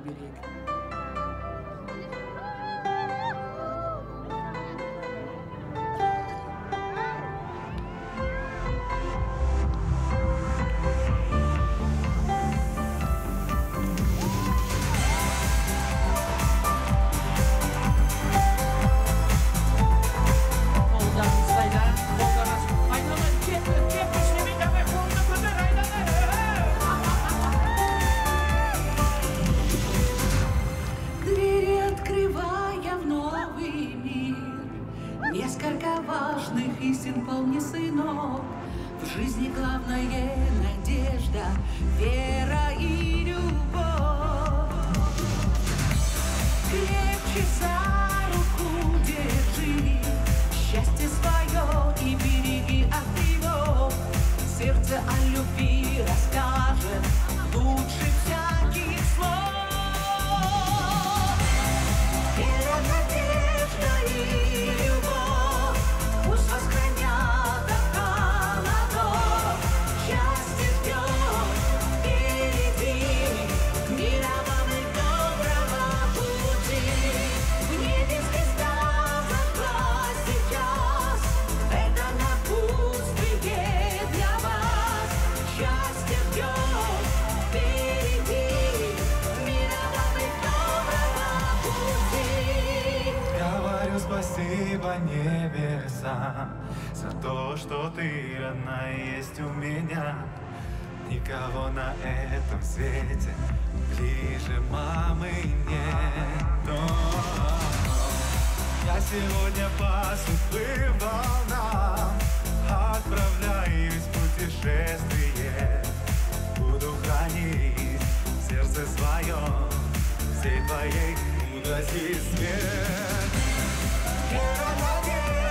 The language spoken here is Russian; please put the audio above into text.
берег. Несколько важных истин полни, сынок. В жизни главное надежда, вера и любовь. Крепче за руку держи счастье свое и береги от тревог. Сердце о любви расскажет лучше всяких слов. Вера, надежда и любовь пусть восхранят от холодов. Счастье ждет впереди, мира вам и доброго пути. В небе звезда зажглась сейчас, это напутствие для вас. Счастье ждет впереди, мира вам и доброго пути. Говорю спасибо небесам за то, что ты, родная, есть у меня. Никого на этом свете ближе мамы нет. Я сегодня по сухим волнам отправляюсь в путешествие. Буду хранить в сердце своем всей твоей мудрости свет. Вера, надежда